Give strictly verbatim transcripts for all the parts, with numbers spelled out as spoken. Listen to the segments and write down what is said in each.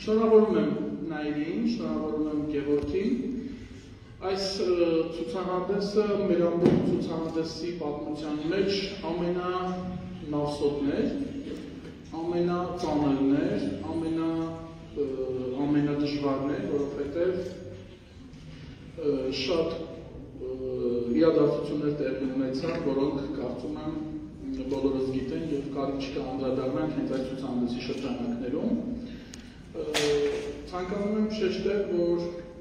Շնորհավորում եմ Նայիրին, շնորհավորում եմ Գևորգին։ Այս ցուցահանդեսը մեր ամբողջ ցուցահանդեսի պատմության մեջ ամենանավսոտն էր, ամենածանրն էր, ամենադժվարն էր, որովհետև շատ իրադարձություններ տեղի ունեցան, որոնք կարծում եմ բոլորս գիտեն և կարիք չկա անդրադառնանք հենց այդ ցուցահանդեսի շրջանակներում։ Ցանկանում եմ շեշտել, որ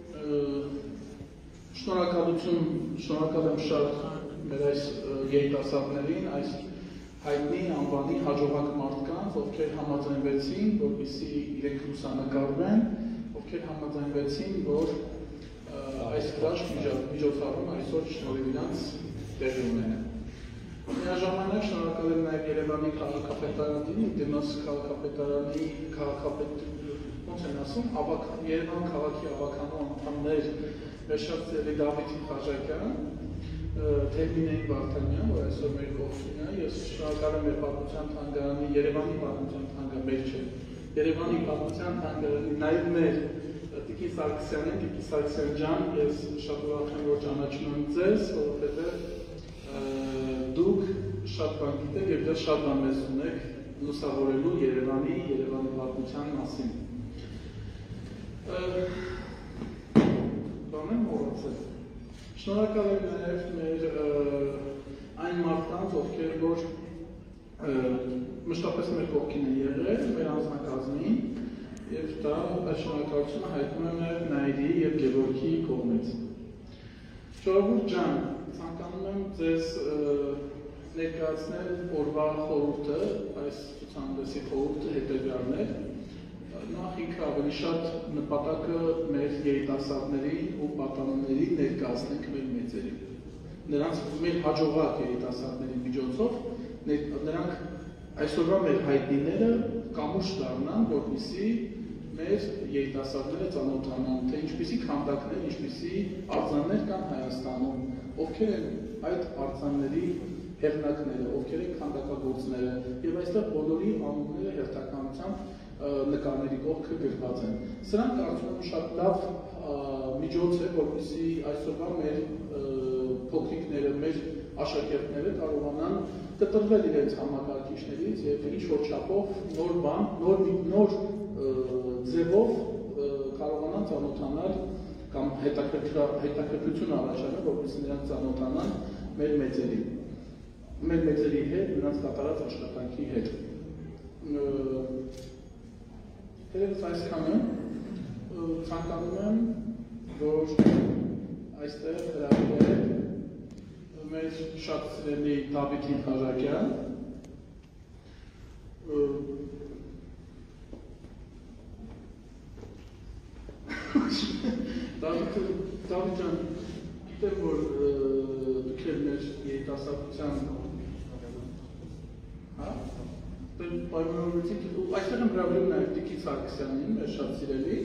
շնորհակալություն, շնորհակալ եմ շատ մեր այս երիտասարդներին, այս հայտնի անվանի հաջողակ մարդկանց, ովքեր համաձայնվեցին, որպեսզի իրենք լուսանկարվեն, ովքեր համաձայնվեցին, որ այս հրաշք միջոցառում այսօր շնորհիվ իրանց տեղի ունենա։ Միաժամանակ շնորհակալ եմ նաև Երևանի քաղաքապետարանին, Դիմաց քաղաքապետարանի քաղաքապետ, ոնց են ասում, Երևան քաղաքի ավականու անդամներ Վերշացելի Դավիթ Խաչատյան, Թերմինեի Վարդանյան, որ այսօր մեր կողքին է, ես շնորհակալ եմ մեր պատմության թանգարանի, Երևանի պատմության թանգարանի, մեր չէ, Երևանի պատմության թանգարանի, նաև մեր Տիկին Սարգսյանին, Տիկին Սարգսյան ջան, ես շատ ուրախ եմ, որ ճանաչում եմ ձեզ, որովհետև դուք շատ բան գիտեք և դեռ շատ բան մեզ ունեք լուսավորելու Երևանի, Երևանի պատմության մասին։ Բան եմ մոռացել։ Շնորհակալ եմ նաև մեր այն մարդկանց, ովքեր որ մշտապես մեր կողքին են եղել, մեր անձնակազմին, և դա այս շնորհակալությունը հայտնում եմ նաև Նայիրի և Գևորգի կողմից։ Ժողովուրդ ջան, ցանկանում եմ ձեզ ներկայացնել օրվա խորհուրդը, այս ցուցահանդեսի խորհուրդը հետևյալն է։ Նախ ինքը ավելի շատ նպատակը մեր երիտասարդներին ու պատանիների ներկայացնենք մեր մեծերին։ Նրանց մեր հաջողակ երիտասարդների միջոցով նրանք այսօրվա մեր հայտնիները կամուշ դառնան, որպեսզի մեր երիտասարդները ծանոթանան, թե ինչպիսի քանդակներ, ինչպիսի արձաններ կան Հայաստանում, ովքեր են այդ արձանների հեղինակները, ովքեր են քանդակագործները, և այստեղ բոլորի անունները հերթականությամբ նկարների կողքը գրված են։ Սրանք կարծում եմ շատ լավ միջոց է, որպեսզի այսօրվա մեր փոքրիկները, մեր աշակերտները կարողանան կտրվել իրենց համակարգիչներից և ինչ-որ չափով նոր բան, նոր ձևով կարողանան ծանոթանալ կամ հետաքրքրություն առաջանալ, որպեսզի նրանք ծանոթանան մեր մեծերին, մեր մեծերի հետ, նրանց կատարած աշխատանքի հետ։ Երևս այսքանը ցանկանում եմ, որ այստեղ հրավիրել մեր շատ սիրելի Դավիթ Խաչատյան, Դավիթ ջան, գիտեմ, որ դուք էլ մեր երիտասարդության պայմանավորվեցիք, այստեղ եմ հրավիրում նաև Տիկին Սարգսյանին, մեր շատ սիրելիս։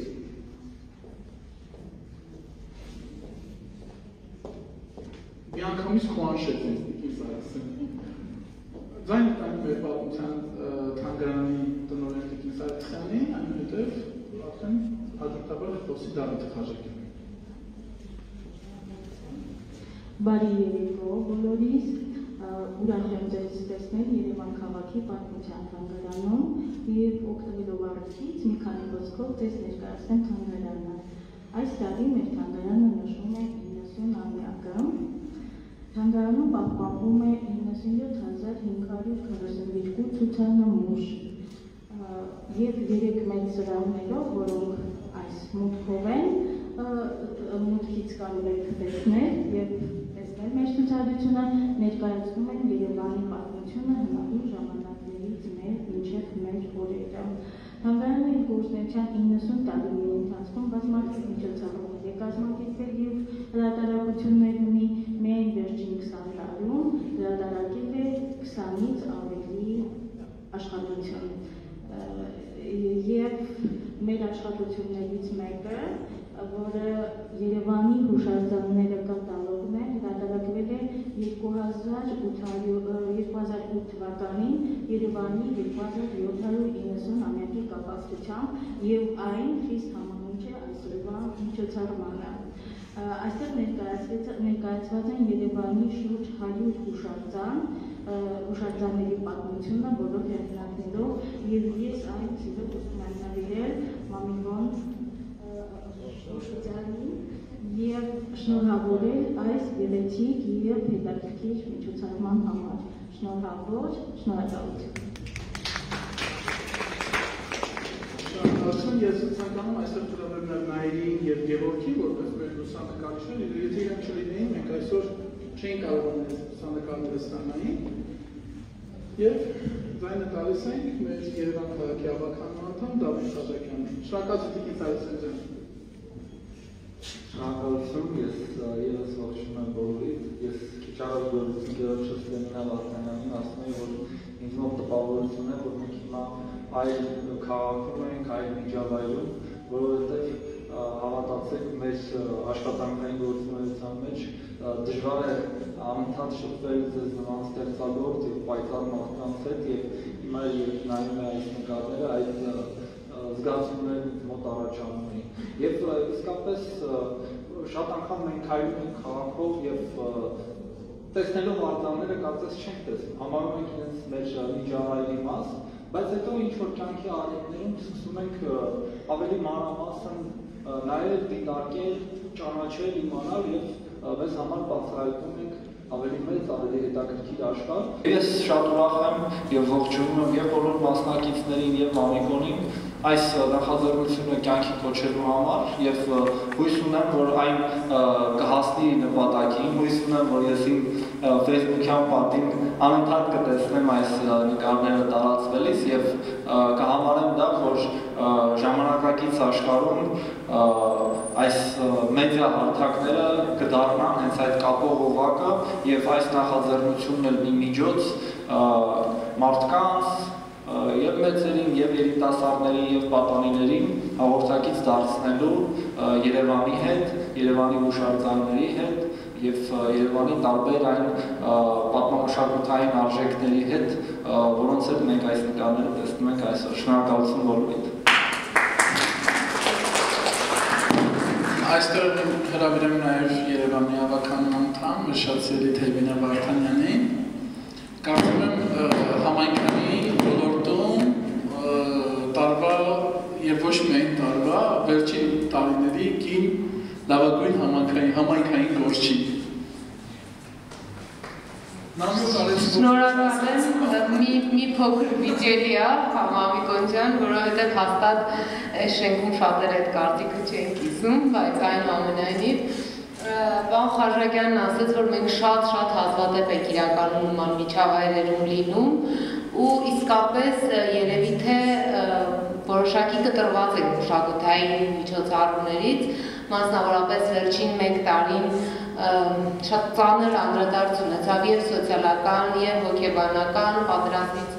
Մի անգամից խոհանշեց ինձ Տիկին Սարգսյանին։ Ձայն տանք մեր պատմության թանգարանի տնօրեն Տիկին Սարգսյանին, այնուհետև արդեն հաջորդաբար խոսի Դավիթ Խաչատյանին։ Բարի երեկո բոլորիս, ուրախ եմ ձեզ տեսնել Երևան քաղաքի պատմության թանգարանում և օգտվելով առիթից մի քանի խոսքով ձեզ ներկայացնեմ թանգարանը։ Այս տարի մեր թանգարանը նշում է իննսուն-ամյակը։ Թանգարանում պահպանվում է իննսունյոթ հազար հինգ հարյուր քառասունյոթ ցուցանմուշ և երեք մեծ սրահներով, որոնք այս մուտքով են, մուտքից կարող եք տեսնել և տեսնել մեր ցուցադրությունը, ներկայացնում են Երևանի պատմությունը հնագույն ժամանակներից մինչև մեր օրերը։ Թանգարանը իր գործունեության իննսուն տարիների ընթացքում բազմաթիվ միջոցառումներ է կազմակերպել և հրատարակություններ ունի, միայն վերջին քսան տարում հրատարակել է քսանից ավելի աշխատություն։ Եվ մեր աշխատություններից մեկը, որը Երևանի հուշարձանները կատալոգն է, հրատարակվել է երկու հազար ութ թվականին Երևանի երկու հազար յոթ հարյուր իննսուն ամյակի կապակցությամբ և այն խիստ համահունչ է այսօրվա միջոցառմանը։ Այստեղ ներկայացված են Երևանի շուրջ հարյուր հուշարձան, հուշարձանների պատմությունը բոլոր հեղինակներով և ես այն սիրով ուզում եմ նվիրել Մամիկոն Շուշիջյանին և շնորհավորել այս գեղեցիկ և հետաքրքիր միջոցառման համար։ Շնորհավոր, շնորհակալություն։ Շնորհակալություն, ես ցանկանում այստեղ ծրագրել Նայիրին և Գևորգին, որպես մեր լուսանկարիչներ, եթե իրենք չլինեին, մենք այսօր չէին կարողանում այս լուսանկարները ստանալ։ Եվ ձայնը տալիս ենք մեր Երևան քաղաքի ավականու անդամ Դավիթ Խաչատյանին։ Շնորհակալություն Տիկին Սարգսյան ջան։ Շնորհակալություն, ես ևս ողջունում եմ բոլորիդ, ես քիչ առաջ գործում գերոջս Լենինա Վարդանյանին ասում եմ, որ ինձ մոտ տպավորություն է, որ մենք հիմա այլ քաղաքում ենք, այլ միջավայրում, որովհետև հավատացեք մեր աշխատանքային գործունեության մեջ դժվար է անընդհատ շփվել ձեզ նման ստեղծագործ և պայծառ մարդկանց հետ և հիմա երբ նայում է այս նկարները, այդ զգացումներն ինձ մոտ առաջանում էին։ Եվ իսկապես շատ անգամ մենք քայլում ենք քաղաքով և տեսնելով արձանները կարծես չենք տեսնում, համարում ենք իրենց մեր միջավայրի մաս, բայց հետո ինչ-որ կյանքի աղետներում սկսում ենք ավելի մանրամասն նայել, դիտարկել, ճանաչել, իմանալ և մեզ համար բացահայտում ենք ավելի մեծ, ավելի հետաքրքիր աշխարհ։ Ես շատ ուրախ եմ և ողջունում եմ և բոլոր մասնակիցներին և Մամիկոնին այս նախաձեռնությունը կյանքի կոչելու համար և հույս ունեմ, որ այն կհասնի նպատակին, հույս ունեմ, որ ես իմ Facebook-յան պատին անընդհատ կտեսնեմ այս նկարները տարածվելիս և կհամարեմ դա, որ ժամանակակից աշխարհում այս մեդիա հարթակները կդառնան հենց այդ կապող օղակը և այս նախաձեռնությունն էլ մի միջոց մարդկանց և մեծերին, և երիտասարդներին, և պատանիներին հաղորդակից դարձնելու Երևանի հետ, Երևանի հուշարձանների հետ և Երևանի տարբեր այն պատմամշակութային արժեքների հետ, որոնց հետ մենք այս նկարները տեսնում ենք այսօր։ Շնորհակալություն բոլորիդ։ Այստեղ հրավիրեմ նաև Երևանի ավականու անդամ Մշացելի Թևինա Վարդանյանին։ Կարծում եմ համայնքանի ոլորտում տարվա և ոչ միայն տարվա վերջին տարիների կին լավագույն համայնքային գործիչ։ Շնորհակալ եմ, մի փոքր վիճելի է, Մամիկոն ջան, որովհետև հաստատ շենքում շատերը այդ կարծիքը չեն կիսում, բայց այնուամենայնիվ Պարոն Խաչատյանն ասաց, որ մենք շատ-շատ հազվադեպ ենք իրականում նման միջավայրերում լինում ու իսկապես երևի թե որոշակի կտրված ենք մշակութային միջոցառումներից, մասնավորապես վերջին մեկ տարին շատ ծանր անդրադարձ ունեցավ և սոցիալական, և հոգեբանական պատերազմից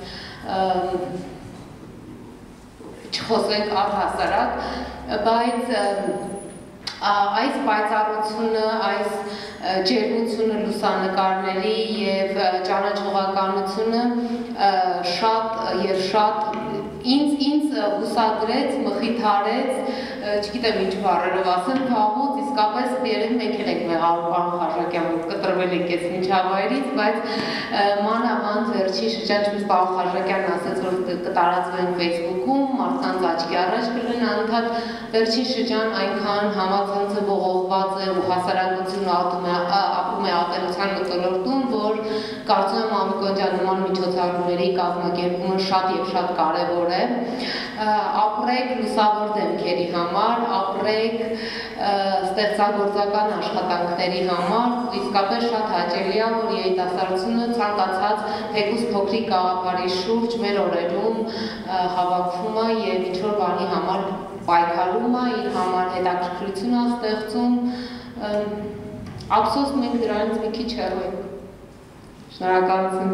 չխոսենք առհասարակ, բայց այս պայծառությունը, այս ջերմությունը լուսանկարների և ճանաչողականությունը շատ և շատ ինձ հուսադրեց, մխիթարեց, չգիտեմ ինչ բառերով ասեմ, վաղուց իսկապես երևի մենք էլ ենք մեղավոր պարոն Խաչատյան, որ կտրվել ենք այս միջավայրից, բայց մանավանդ վերջին շրջան, ինչպես պարոն Խաչատյանն ասաց, որ կտարածվեն Facebook-ում, մարդկանց աչքի առաջ կլինեն, անընդհատ վերջին շրջան այնքան համացանցը ողողված է ու հասարակությունը ապրում է ատելության մթնոլորտում, որ կարծում եմ Մամիկոն ջան նման միջոցառումների կազմակերպումը շատ և շատ կարևոր է։ Ապրեք լուսավոր դեմքերի համար, ապրեք ստեղծագործական աշխատանքների համար, ու իսկապես շատ հաճելի է, որ երիտասարդությունը ցանկացած թեկուզ փոքրիկ գաղափարի շուրջ մեր օրերում հավաքվում է և ինչ-որ բանի համար պայքարում է, իր համար հետաքրքրություն է ստեղծում, ափսոս մենք դրանից մի քիչ հեռու ենք։ Շնորհակալություն։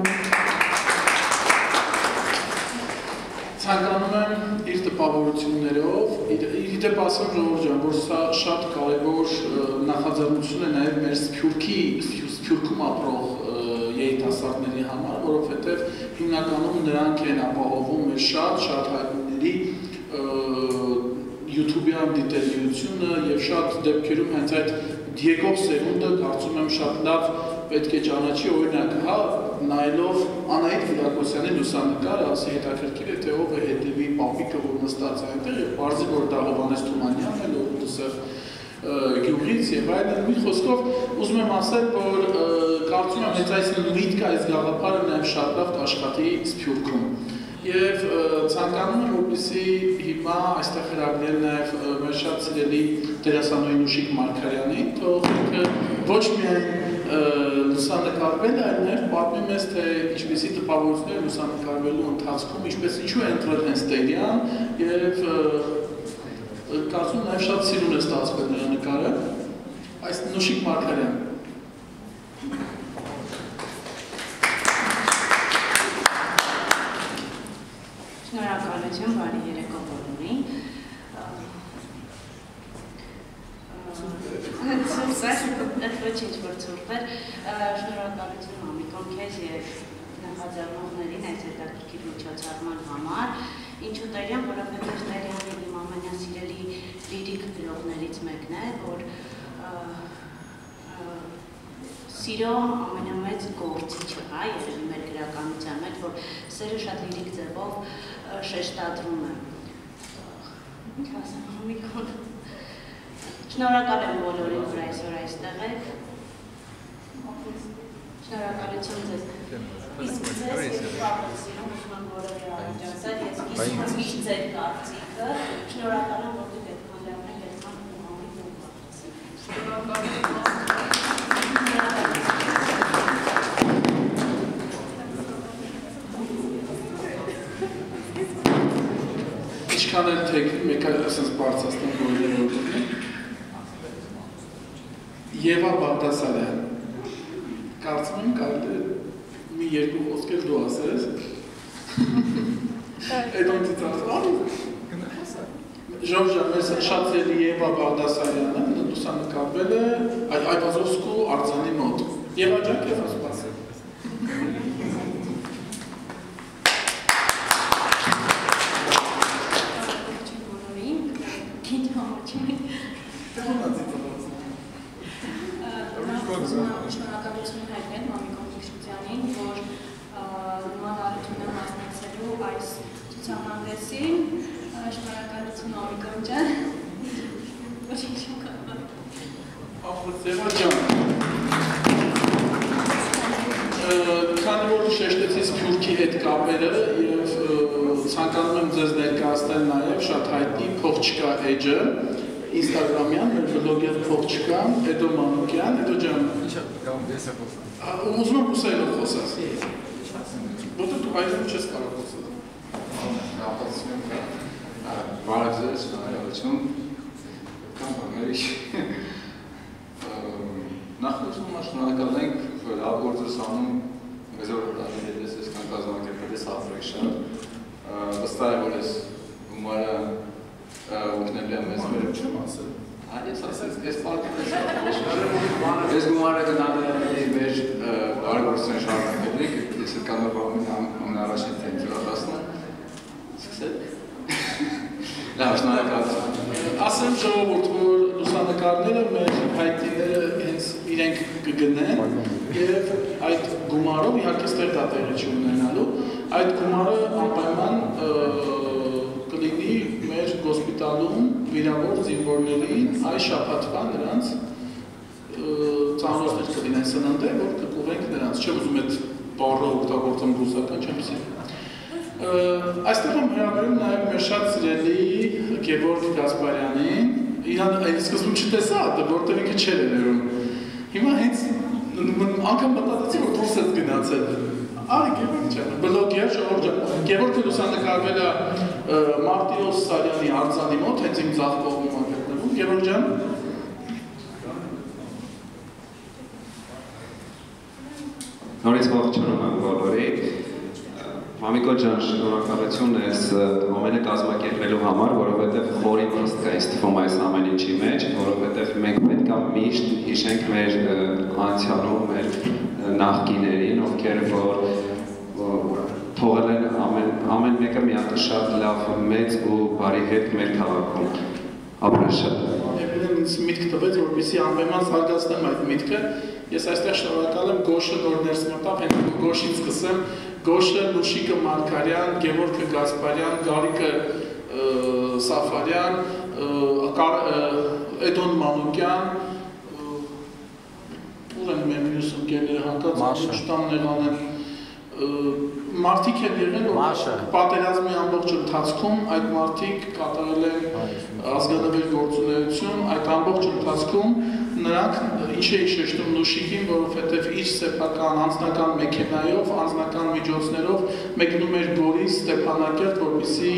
Ցանկանում եմ իր տպավորություններով, իր դեպ ասեմ Ժողովուրդ ջան, որ սա շատ կարևոր նախաձեռնություն է նաև մեր Սփյուռքի, Սփյուռքում ապրող երիտասարդների համար, որովհետև հիմնականում նրանք են ապահովում մեր շատ շատ հայտնիների YouTube-յան դիտելիությունը եւ շատ դեպքերում հենց այդ եկող սերունդը կարծում եմ շատ լավ պետք է ճանաչի, օրինակ, հա, նայելով Անահիտ Ֆիլակոսյանի լուսանկարը, ասի հետաքրքիր է, թե ով է հետևի պապիկը, որ նստած է այնտեղ, եւ բարձի, որ դա Հովհաննես Թումանյանն է, Լոռուտսը Գյուղից եւ այլն, մի խոսքով ուզում եմ ասել, որ կարծում եմ հենց այս միտքը, այս գաղափարը նաեւ շատ լավ կաշխատի Սփյուռքում։ Եվ ցանկանում եմ, որպեսզի հիմա այստեղ հրավիրել նաև մեր շատ սիրելի դերասանուհի Նուշիկ Մարգարյանին, թող ինքը ոչ միայն լուսանկարվել, այլ նաև պատմի մեզ, թե ինչպիսի տպավորություններ լուսանկարվելու ընթացքում, ինչպես ինչու է ընտրել հենց Տերյան եւ կարծում նաև շատ սիրուն է ստացվել նրա նկարը, այս Նուշիկ Մարգարյան։ Շնորհակալություն, բարի երեկո բոլորին։ Ոչինչ որ ցուրտ էր, շնորհակալություն Մամիկոն քեզ եւ նախաձեռնողներին այս հետաքրքիր միջոցառման համար։ Ինչու Տերյան, որովհետեւ Տերյանը իմ ամենասիրելի լիրիկ գրողներից մեկն է, որ սիրո ամենամեծ գործիչը, հա, երևի մեր գրականության մեջ, որ սերը շատ լիրիկ ձևով շեշտադրում է։ Ինչ ասեմ, Մամիկոն։ Շնորհակալ եմ բոլորին, որ այսօր այստեղ եք։ Շնորհակալություն ձեզ։ Իսկ ձեզ ես շատ սիրում, ուզում եմ բոլորի առաջ ասել, ես կիսում միշտ ձեր կարծիքը, շնորհակալ եմ, որ դուք այդքան լավն եք, այդքան ուղղամիտ ու կարծիք։ Շնորհակալություն։ Ինչքան էլ թեքնի, մեկ այլ ասենց բարձրացնեմ բոլորին։ Եվա Բաղդասարյան, կարծում եմ կարելի է մի երկու խոսք էլ դու ասես։ Այդ ոնցից ասում։ Ժորժա, մեր շատ սիրելի Եվա Բաղդասարյանը լուսանկարվել է Այվազովսկու արձանի մոտ։ Եվա ջան, քեզ ասում ասել։ Շնորհակալություն հայտնել Մամիկոն Քիշուտյանին, որ նման առիթ ունեմ մասնակցելու այս ցուցահանդեսին։ Շնորհակալություն Մամիկոն ջան։ Ոչինչ չկա։ Ախորձեվա ջան։ Քանի որ շեշտեցի Սփյուռքի հետ կապերը եւ ցանկանում եմ ձեզ ներկայացնել նաեւ շատ հայտնի Փող չկա էջը, Instagram-յան, մեր բլոգեր Փող չկա, Էդո Մանուկյան, Էդո ջան։ Ինչա, կամ ես եմ խոսում։ Ուզում եմ ռուսերենով խոսես։ Որտե դու հայերեն չես կարող խոսել։ Ապացուցում եմ, բարև ձեզ, շնորհակալություն։ Կամ բաների։ Նախ ուզում եմ շնորհակալ ենք, որ լավ գործ ես անում, մեզ որ հրավիրել ես այսքան կազմակերպել ես ապրեք շատ։ Վստահ եմ, որ ես գումարը ուգնել եմ մեզ մեր չեմ ասել։ Այս ասես, ես պատմում եմ։ Ես գումարը գնալու մեր բարեգործության շարունակելիք, ես այդ կանոնավոր ամենառաջին թեմ ուրախացնում։ Սկսեք։ Լավ, շնորհակալություն։ Ասեմ ժողովուրդ, որ լուսանկարները մեր հայտնիները հենց իրենք կգնեն եւ այդ գումարով իհարկե ստեղ դա տեղի չունենալու, այդ գումարը անպայման կլինի մեր հոսպիտալում վիրավոր զինվորներին այս շաբաթվա նրանց ծանոթներ կլինեն սննդե, որ կկուղենք նրանց, չեմ ուզում այդ բառը օգտագործեմ ռուսական, չեմ սիրում։ Այստեղ եմ հրավիրում նաև մեր շատ սիրելի Գևորգ Գասպարյանին, իրան այդ սկզբում չտեսա, որտեղ ինքը չէր երևում։ Հիմա հենց անգամ մտածեցի, որ դուրս ես գնացել։ Արի Գևորգ ջան, բլոգեր, ժողովուրդ ջան, Գևորգը լուսանկարվել է Մարտիրոս Սարյանի արձանի մոտ, հենց իմ ձախ կողմում է գտնվում։ Գևորգ ջան։ Նորից ողջունում եմ բոլորին։ Մամիկո ջան, շնորհակալություն ես ամենը կազմակերպելու համար, որովհետև խորին վստահ ինձ թվում այս ամեն ինչի մեջ, որովհետև մենք պետք է միշտ հիշենք մեր անցյալում, մեր նախկիներին, ովքեր որ թողել են ամեն, ամեն մեկը մի հատ շատ լավ մեծ ու բարի հետ մեր քաղաքում։ Ապրաշատ։ Եվ ինձ միտք տվեց, որպեսզի անպայման զարգացնեմ այդ միտքը, ես այստեղ շնորհակալ եմ Գոշը նոր ներս մտավ, հենց Գոշից սկսեմ, Գոշը, Լուշիկը Մարգարյան, Գևորգը Գասպարյան, Գարիկը Սաֆարյան, Էդոն Մանուկյան, ուր են մեր մյուս ընկերները հանկած չտաններ անեն, մարդիկ են եղել, որ պատերազմի ամբողջ ընթացքում այդ մարդիկ կատարել են ազգանվեր գործունեություն, այդ ամբողջ ընթացքում նրանք ինչ էի շեշտում Լուշիկին, որովհետև իր սեփական անձնական մեքենայով, անձնական միջոցներով մեկնում էր Գորիս, Ստեփանակերտ, որպեսզի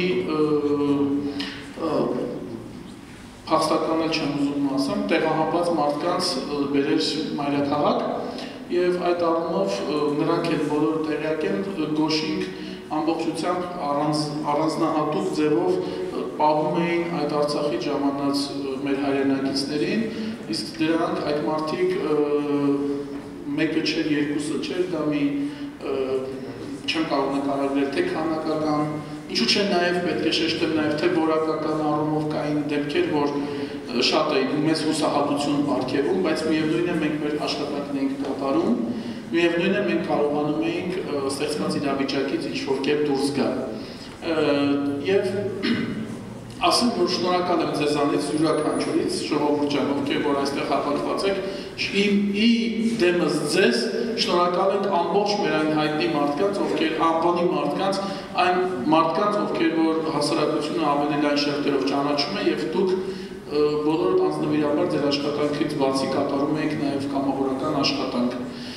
փախստականել չեմ ուզում ասեմ, տեղահանված մարդկանց բերեր մայրաքաղաք և այդ առումով նրանք էլ բոլորը տեղյակ են, Գոշինք ամբողջությամբ առանձնահատուկ ձևով պահում էին այդ Արցախի ժամանած մեր հայրենակիցներին, իսկ դրանք այդ մարդիկ մեկը չէր, երկուսը չէր, դա մի չեմ կարող նկարագրել թե քանակական, ինչու՞ չէ նաև պետք է շեշտել նաև թե որակական առումով կային դեպքեր, որ շատ էին մեծ հուսահատություն պարգևում, բայց միևնույն է մենք մեր աշխատանքն էինք կատարում, միևնույն է մենք կարողանում էինք ստեղծված իրավիճակից ինչ-որ կերպ դուրս գալ։ Եվ ասեմ, որ շնորհակալ եմ ձեզանից, յուրաքանչյուրից, ժողովուրդ ջան, ովքեր որ այստեղ հավաքված եք, ի դեմս ձեզ շնորհակալ ենք ամբողջ մեր այն հայտնի մարդկանց, ովքեր անվանի մարդկանց, այն մարդկանց, ովքեր որ հասարակությունը ավելի լայն շերտերով ճանաչում է եւ դուք բոլորդ անձնվիրաբար ձեր աշխատանքից բացի կատարում եք նաև կամավորական աշխատանք։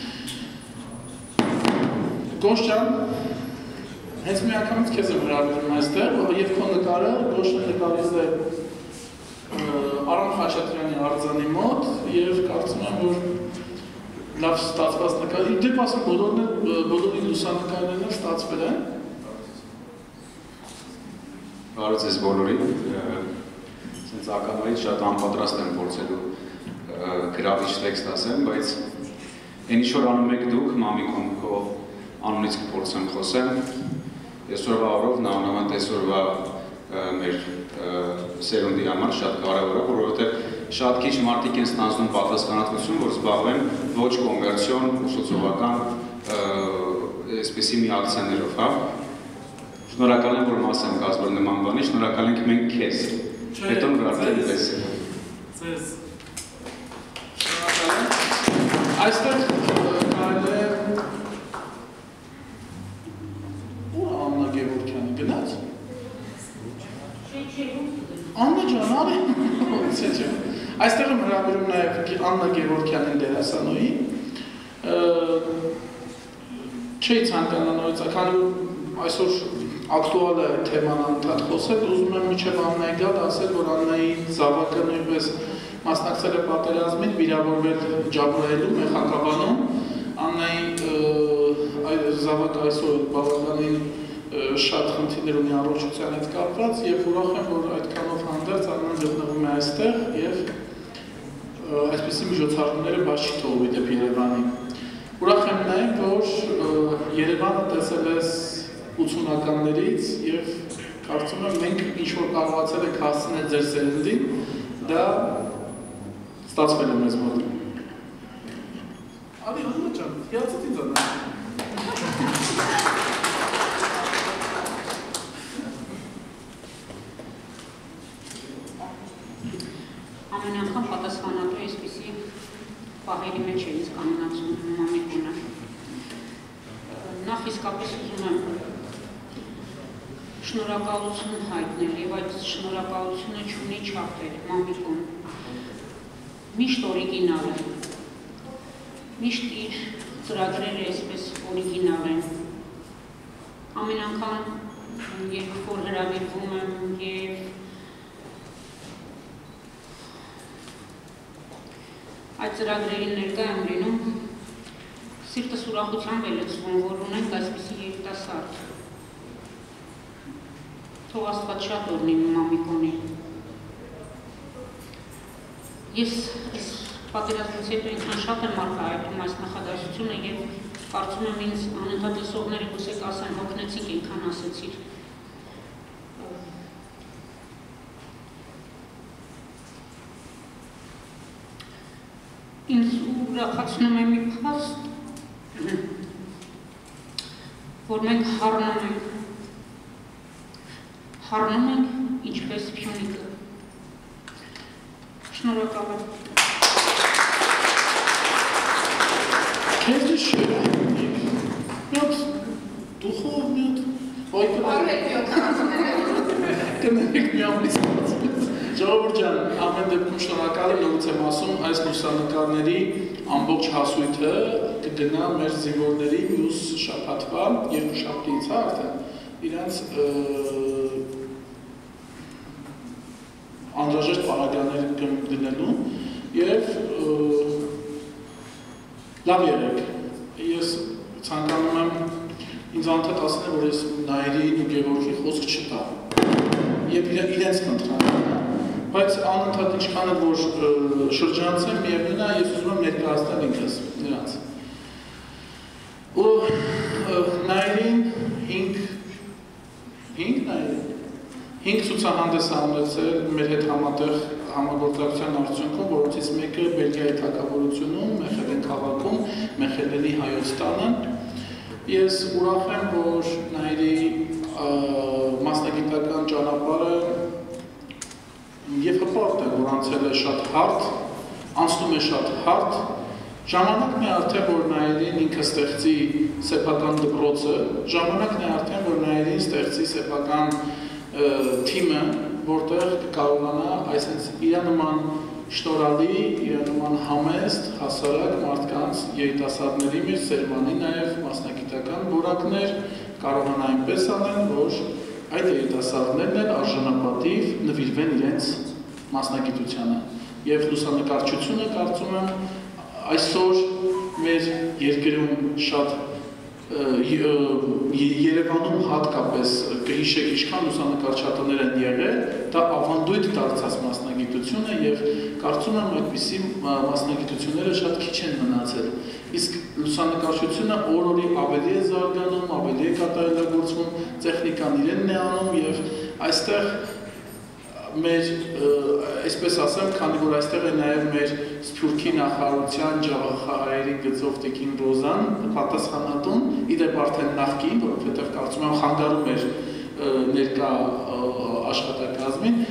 Գոշ ջան, հենց մի անգամից քեզ եմ հրավիրում այստեղ, եւ քո նկարը Գոշը նկարից է Արամ Խաչատրյանի արձանի մոտ եւ կարծում եմ, որ լավ ստացված նկար, դեպ ասեմ բոլորի լուսանկարներն ստացվել են։ Բարև ձեզ բոլորին։ Սենց ականայից շատ անպատրաստ եմ փորձելու գրավիչ տեքստ ասեմ, բայց այն ինչ որ անում եք դուք, մամիկում քո անունից կփորձեմ խոսեմ, այսօրվա օրով նամանավանդ այսօրվա մեր սերունդի համար շատ կարևոր է, որովհետև շատ քիչ մարդիկ են ստանձնում պատասխանատվություն, որ զբաղվեն ոչ կոմերցիոն, ուսուցողական այսպիսի մի ակցիաներով, հա։ Շնորհակալ եմ, որ մաս եմ կազմել նման բանի, շնորհակալ ենք մենք քեզ։ Հետո նրարտել պես։ Ձեզ շնորհակալ եմ։ Այստեղ կարել է ուր Աննա Գևորգյանը գնաց։ Աննա ջան, արի։ Այստեղ եմ հրավիրում նաև Աննա Գևորգյանին դերասանուհի։ Չէի ցանկանա նորից, քանի այսօր ակտուալ է թեման անդադ խոսել, ուզում եմ միջև Աննայի գալ, ասել, որ Աննայի զավակը նույնպես մասնակցել է պատերազմին, վիրավորվել Ջաբրայելում, Մեխակաբանում, Աննայի զավակը այսօր բավականին շատ խնդիրներ ունի առողջության հետ կապված եւ ուրախ եմ, որ այդքանով հանդերձ Աննան գտնվում է այստեղ եւ այսպիսի միջոցառումները բաց չի թողում դեպի Երևանի։ Ուրախ եմ նաեւ, որ Երևանը տեսել ես ութսունականներից եւ կարծում եմ մենք ինչ որ կարողացել ենք հասցնել ձեր սերնդին, դա ստացվել է մեզ մոտ։ Արի Աննա ջան, հիացած ինձ Աննա։ Ամեն անգամ պատասխանատու այսպիսի պահերի մեջ է ինձ կանոնացում մամիկունը։ Նախ իսկապես ուզում եմ շնորհակալություն հայտնել եւ այդ շնորհակալությունը չունի չափեր մամիկուն։ Միշտ օրիգինալ է։ Միշտ իր ծրագրերը այսպես օրիգինալ են։ Ամեն անգամ երբ որ հրավիրվում եմ եւ այդ ծրագրերին ներկա եմ լինում, սիրտս ուրախությամբ է լցվում, որ ունենք այսպիսի երիտասարդ։ Թող Աստված շատ օրհնի մամիկոնի։ Ես պատերազմից հետո ինքան շատ եմ արտահայտում այս նախադասությունը եւ կարծում եմ ինձ անընդհատ լսողները գուցե կասեն հոգնեցիք ինքան ասեցիր։ Ինձ ուրախացնում է մի փաստ, որ մենք հառնում ենք, հառնում ենք ինչպես Փյունիկը։ Շնորհակալ եմ։ Քեզ շեյք, միոտ դուխով միոտ, Արվեք կնենք մի ամիս Ժողովուրդ ջան, ամեն դեպքում շնորհակալ եմ, նորից եմ ասում, այս լուսանկարների ամբողջ հասույթը կգնա մեր զինվորների մյուս շաբաթվա երկու շաբթից արդեն իրենց անհրաժեշտ պարագաներ դնելու եւ լավ եղեք։ Ես ցանկանում եմ ինձ անընդհատ ասել, որ ես Նայիրին ու Գևորգի խոսք չտամ եւ իրենց կընտրեմ, բայց անընդհատ ինչքան էլ որ շրջանցեմ, միևնույն է, ես ուզում եմ ներկայացնել ինքս նրանց։ Ու Նայիրին հինգ հինգ Նայիրին հինգ ցուցահանդես անցել մեր հետ համատեղ համագործակցության արդյունքում, որոնցից մեկը Բելգիայի թագավորությունում, Մեխելեն քաղաքում, Մեխելենի հայոց տանը։ Ես ուրախ եմ, որ Նայիրի մասնագիտական ճանապարհը եւ հպարտ է, որ անցել է շատ հարթ, անցնում է շատ հարթ, ժամանակն է արդեն, որ Նայիրին ինքը ստեղծի սեփական դպրոցը, ժամանակն է արդեն, որ Նայիրին ստեղծի սեփական թիմը, որտեղ կարողանա այսպես իր նման շնորհալի, իր նման համեստ, հասարակ մարդկանց երիտասարդների մեր սերմանի նաև մասնագիտական որակներ կարողանա այնպես անել, որ այդ երիտասարդներն էլ արժանապատիվ նվիրվեն իրենց մասնագիտությանը։ Եվ լուսանկարչությունը կարծում եմ այսօր մեր երկրում շատ Երևանում հատկապես կհիշեք ինչքան լուսանկարչատներ են եղել, դա ավանդույթ դարձած մասնագիտություն է եւ կարծում եմ այդպիսի մասնագիտությունները շատ քիչ են մնացել։ Իսկ լուսանկարչությունը օր-օրի ավելի է զարգանում, ավելի է կատարելագործվում, տեխնիկան իրենն է անում եւ այստեղ մեր, այսպես ասեմ, քանի որ այստեղ է նաև մեր Սփյուռքի նախարարության ջավախահայերի գծով Տիկին Ռոզան պատասխանատուն, իդեպ արդեն նախկին, որովհետև կարծում եմ խանգարում էր ներկա աշխատակազմին,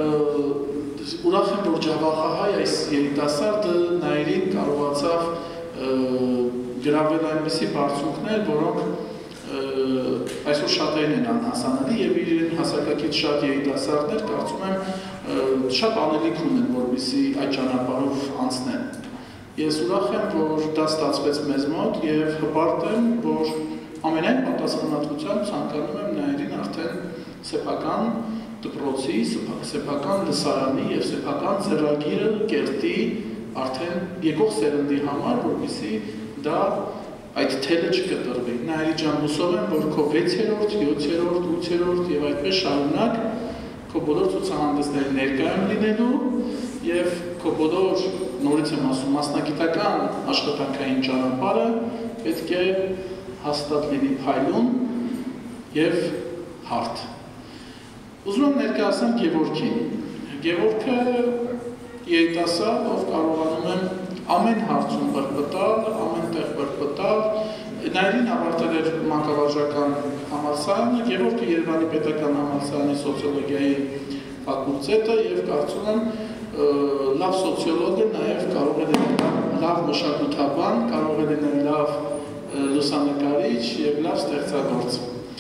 ուրախ եմ, որ ջավախահայ այս երիտասարդը Նայիրին կարողացավ գրավել այնպիսի բարձունքներ, որոնք այսօր շատերն են անհասանելի եւ իրեն հասակակից շատ երիտասարդներ կարծում եմ շատ անելիք ունեն, որպեսզի այդ ճանապարհով անցնեն։ Ես ուրախ եմ, որ դա ստացվեց մեզ մոտ եւ հպարտ եմ, որ ամենայն պատասխանատվությամբ ցանկանում եմ Նայիրին արդեն սեփական դպրոցի, սեփական լսարանի եւ սեփական ծրագիրը կերտի արդեն եկող սերնդի համար, որպեսզի դա այդ թելը չկտրվի։ Նայիրի ջան, հուսով եմ, որ քո վեցերորդ, յոթերորդ, ութերորդ եւ այդպես շարունակ քո բոլոր ցուցահանդեսների ներկայ եմ լինելու եւ քո բոլոր, նորից եմ ասում, մասնագիտական աշխատանքային ճանապարհը պետք է հաստատ լինի փայլուն եւ հարթ։ Ուզում եմ ներկայացնել Գևորգին։ Գևորգը երիտասարդ, ով կարողանում եմ ամեն հարցում բրբտալ, ամեն տեղ բրբտալ, Նայիրին ավարտել էր մանկավարժական համալսարանը, Գևորգը Երևանի պետական համալսարանի սոցիոլոգիայի ֆակուլտետը եւ կարծում եմ լավ սոցիոլոգ է, նաեւ կարող է լինել լավ մշակութաբան, կարող է լինել լավ լուսանկարիչ եւ լավ ստեղծագործ։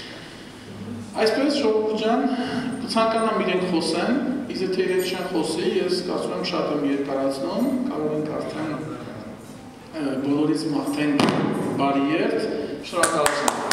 Այսպես ժողովուրդ ջան, կցանկանամ իրենք խոսեն, իսկ եթե իրենք չեն խոսի, ես կարծում եմ շատ եմ երկարացնում, կարող ենք արդեն բոլորից մաղթենք բարի երթ, շնորհակալություն։